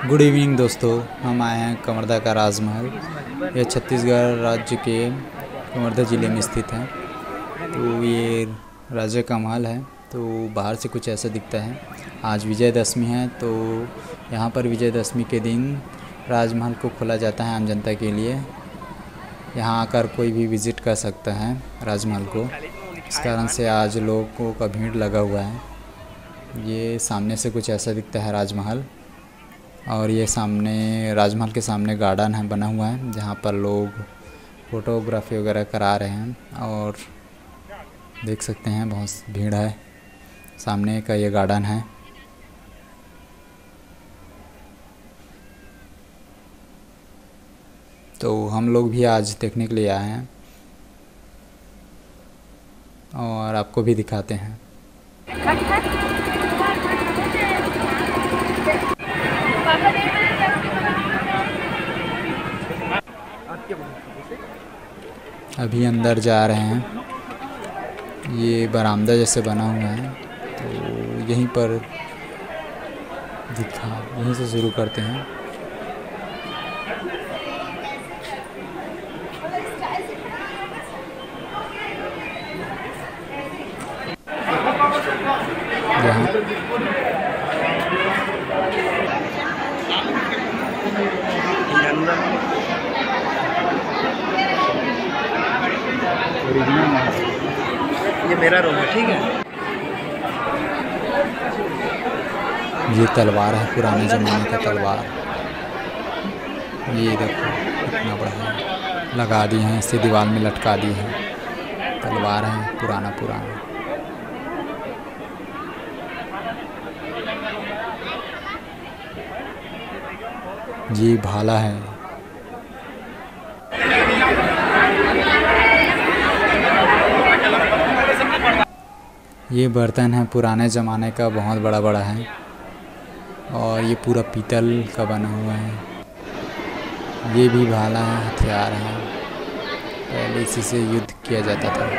Good evening दोस्तों, हम आए हैं कवर्धा का राजमहल। यह छत्तीसगढ़ राज्य के कवर्धा ज़िले में स्थित है। तो ये राजा का महल है। तो बाहर से कुछ ऐसा दिखता है। आज विजयदशमी है, तो यहाँ पर विजयदशमी के दिन राजमहल को खोला जाता है आम जनता के लिए। यहाँ आकर कोई भी विज़िट कर सकता है राजमहल को। इस कारण से आज लोगों का भीड़ लगा हुआ है। ये सामने से कुछ ऐसा दिखता है राजमहल। और ये सामने राजमहल के सामने गार्डन है बना हुआ है, जहाँ पर लोग फ़ोटोग्राफी वगैरह करा रहे हैं। और देख सकते हैं बहुत भीड़ है। सामने का ये गार्डन है। तो हम लोग भी आज देखने के लिए आए हैं और आपको भी दिखाते हैं। अभी अंदर जा रहे हैं। ये बरामदा जैसे बना हुआ है, तो यहीं पर यहीं से शुरू करते हैं। ये मेरा रूम है, ठीक है। ये तलवार है, पुराने ज़माने का तलवार। ये देखो कितना बड़ा है। लगा दी हैं, इसे दीवार में लटका दी है। तलवार है पुराना। ये भाला है। ये बर्तन है पुराने ज़माने का, बहुत बड़ा है। और ये पूरा पीतल का बना हुआ है। ये भी भाला है, हथियार है। पहले इसी से युद्ध किया जाता था।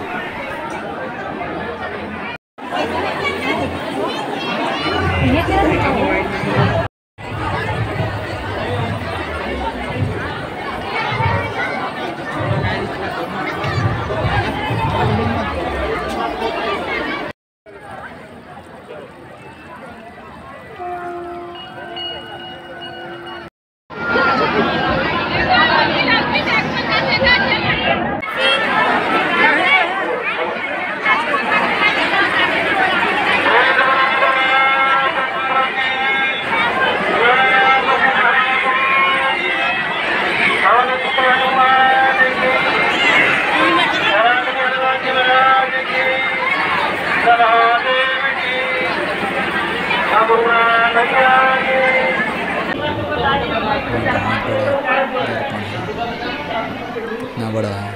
कितना बड़ा है।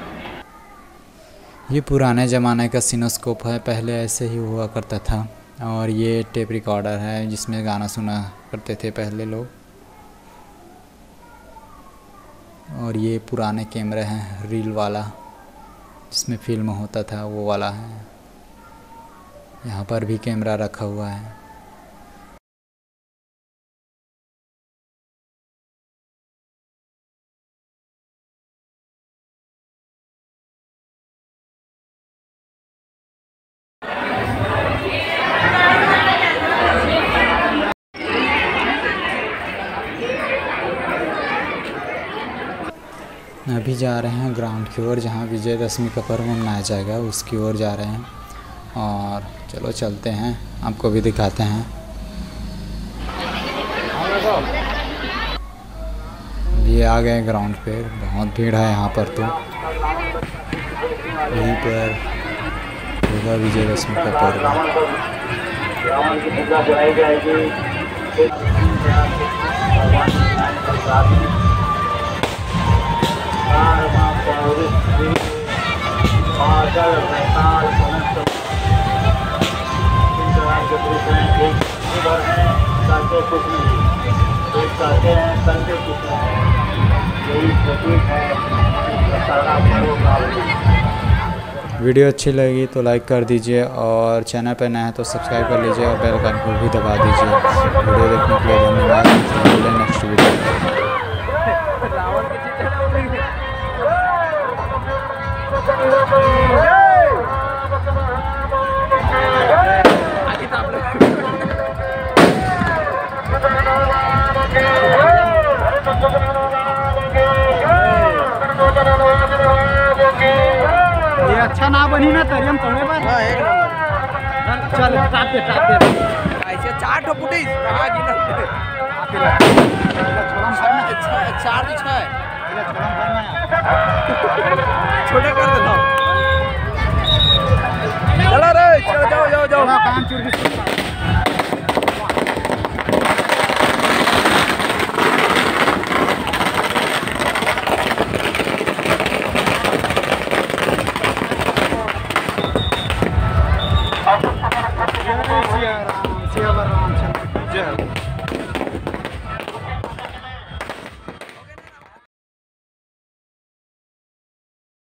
ये पुराने ज़माने का सिनोस्कोप है, पहले ऐसे ही हुआ करता था। और ये टेप रिकॉर्डर है, जिसमें गाना सुना करते थे पहले लोग। और ये पुराने कैमरे हैं, रील वाला, जिसमें फिल्म होता था, वो वाला है। यहाँ पर भी कैमरा रखा हुआ है। अभी जा रहे हैं ग्राउंड की ओर, जहाँ विजयदशमी का पर्व मनाया जाएगा, उसकी ओर जा रहे हैं। और चलो चलते हैं, आपको भी दिखाते हैं। ये आ गए ग्राउंड पे। बहुत भीड़ है यहाँ पर। तो यहीं पर होगा विजयदशमी का पर्व। वीडियो अच्छी लगी तो लाइक कर दीजिए और चैनल पर नया है तो सब्सक्राइब कर लीजिए और बेल आइकन को भी दबा दीजिए। वीडियो देखने के लिए धन्यवाद। मिलते हैं नेक्स्ट वीडियो। ये अच्छा ना बनी ना तरी हम तोड़े पर। हाँ एक नंबर। चल टाप दे। ऐसे 4 ठो फुटे कहाँ गिना? चार तो 6 है। छोटे कर देता हूँ। चलो रे चलो जाओ। काम चुर